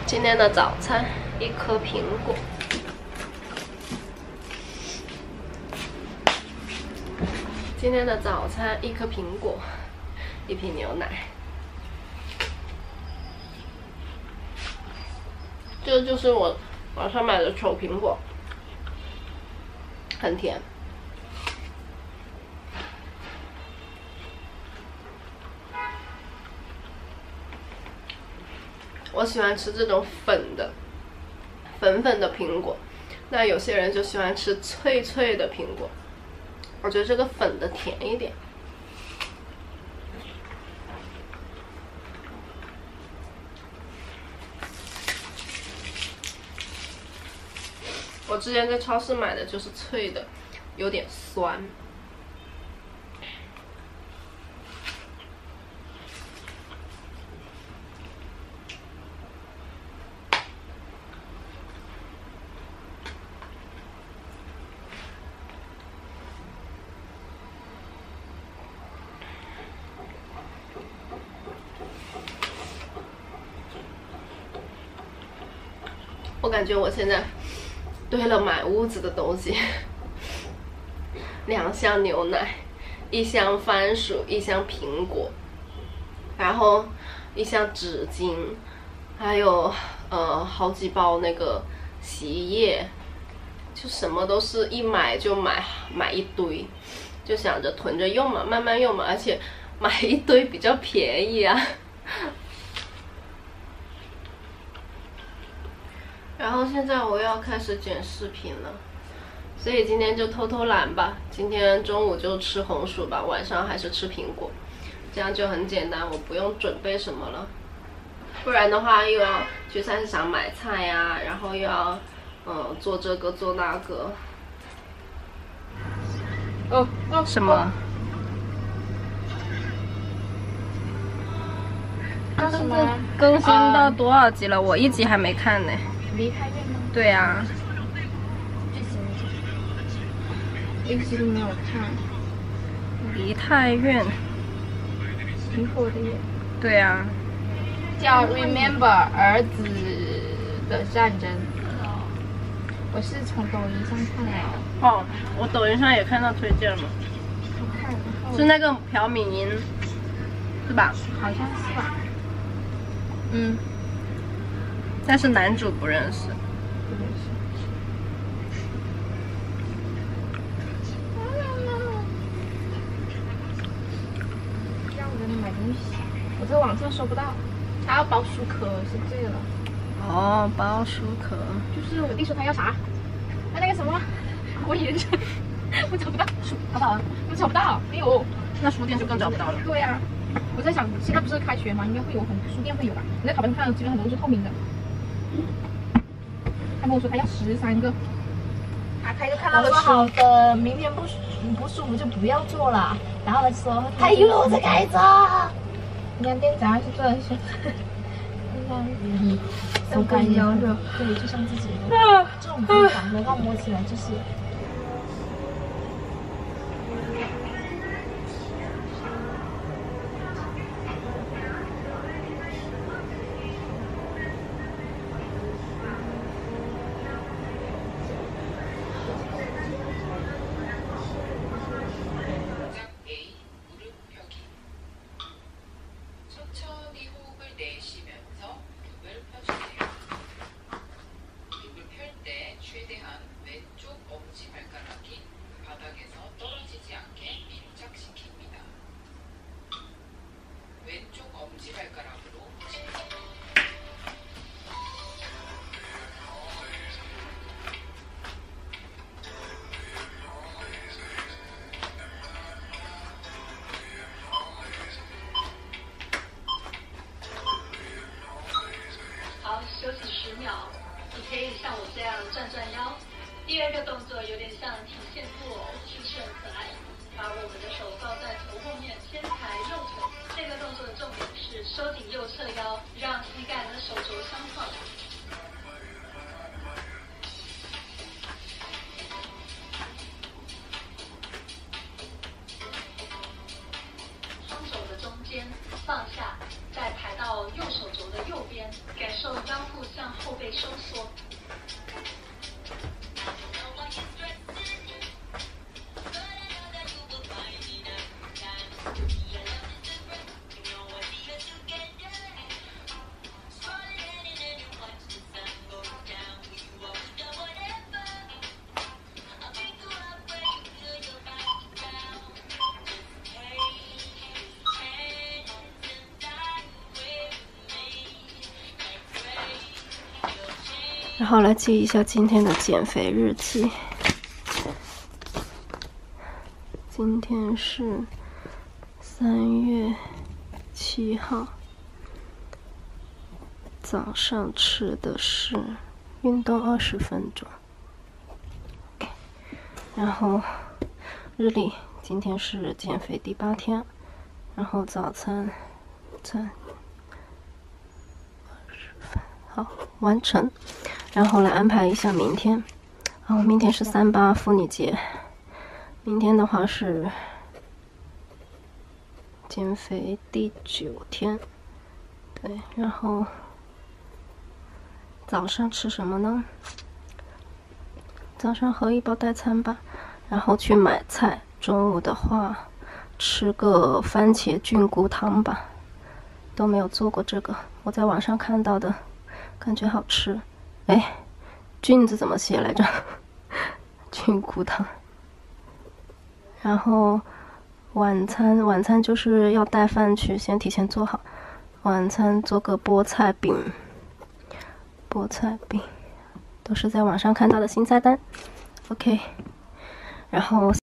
今天的早餐，1颗苹果。今天的早餐，1颗苹果，1瓶牛奶。这就是我网上买的丑苹果，很甜。我喜欢吃这种粉的苹果，那有些人就喜欢吃脆脆的苹果。我觉得这个粉的甜一点。我之前在超市买的就是脆的，有点酸。我感觉我现在堆了满屋子的东西，2箱牛奶，1箱番薯，1箱苹果，然后1箱纸巾，还有好几包那个洗衣液，就什么都是一买就买一堆，就想着囤着用嘛，慢慢用嘛，而且买一堆比较便宜啊。然后现在我要开始剪视频了，所以今天就偷偷懒吧。今天中午就吃红薯吧，晚上还是吃苹果，这样就很简单，我不用准备什么了。不然的话又要去菜市场买菜呀，然后又要做这个做那个。什么？ 什么？ 更新到多少集了？我1集还没看呢。 梨泰院吗？ 对呀。 1集都没有看。 梨泰院。 挺火的耶。 对呀。 叫 Remember 儿子的战争。我是从抖音上看来的。 哦，我抖音上也看到推荐了。 我看， 是那个朴敏英，是吧？ 好像是吧。 但是男主不认识。 不认识。让我在那买东西，我在网上搜不到。他要包书壳是这个了。 哦，包书壳。 就是我弟说他要啥？那个什么，火影忍者，我找不到。找不到啊？我找不到，没有。 那书店就更找不到了。 对呀。我在想，现在不是开学吗？应该会有书店会有吧？你在淘宝上看，基本上很多都是透明的。他跟我说他要13个。他开个看到的书。 好的，明天不舒服就不要做了。然后他说，他以为我在开车。 你看店长是做的是， 手感腰热，对，就像自己这种地方，然后摸起来就是。 休息10秒，你可以像我这样转转腰。第2个动作有点像体线布偶，是不是很可爱？把我们的手抱在头后面，先抬右腿。这个动作的重点是收紧右侧腰，让膝盖和手肘相靠。双手的中间放下，再抬到右手肘的右边，感受腰部向然后来记一下今天的减肥日记。今天是3月7号，早上吃的是运动20分钟。然后日历，今天是减肥第8天，然后早餐20分，好，完成。然后来安排一下明天。明天是38妇女节，明天的话是减肥第9天。对，然后早上吃什么呢？早上喝1包代餐吧，然后去买菜。中午的话，吃个番茄菌菇汤吧，都没有做过这个，我在网上看到的，感觉好吃。哎，菌子怎么写来着？菌菇汤。然后晚餐就是要带饭去，先提前做好。晚餐做个菠菜饼，都是在网上看到的新菜单。OK， 然后